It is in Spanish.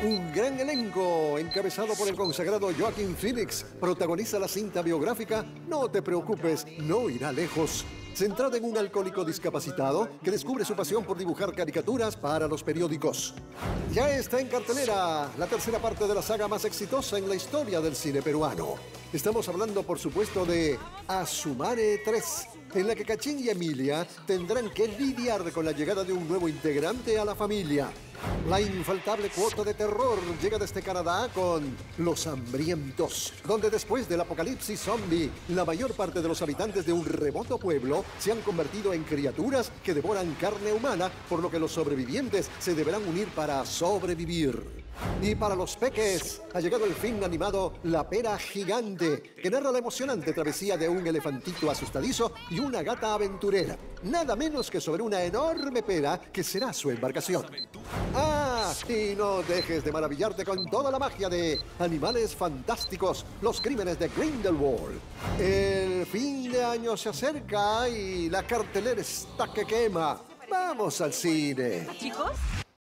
Un gran elenco, encabezado por el consagrado Joaquin Phoenix, protagoniza la cinta biográfica No te preocupes, no irá lejos. Centrada en un alcohólico discapacitado que descubre su pasión por dibujar caricaturas para los periódicos. Ya está en cartelera la tercera parte de la saga más exitosa en la historia del cine peruano. Estamos hablando, por supuesto, de Asumare 3, en la que Cachín y Emilia tendrán que lidiar con la llegada de un nuevo integrante a la familia. La infaltable cuota de terror llega desde Canadá con Los Hambrientos, donde después del apocalipsis zombie, la mayor parte de los habitantes de un remoto pueblo se han convertido en criaturas que devoran carne humana, por lo que los sobrevivientes se deberán unir para sobrevivir. Y para los peques, ha llegado el film animado La Pera Gigante, que narra la emocionante travesía de un elefantito asustadizo y una gata aventurera. Nada menos que sobre una enorme pera que será su embarcación. ¡Ah! Y no dejes de maravillarte con toda la magia de Animales Fantásticos, los crímenes de Grindelwald. El fin de año se acerca y la cartelera está que quema. ¡Vamos al cine! Chicos,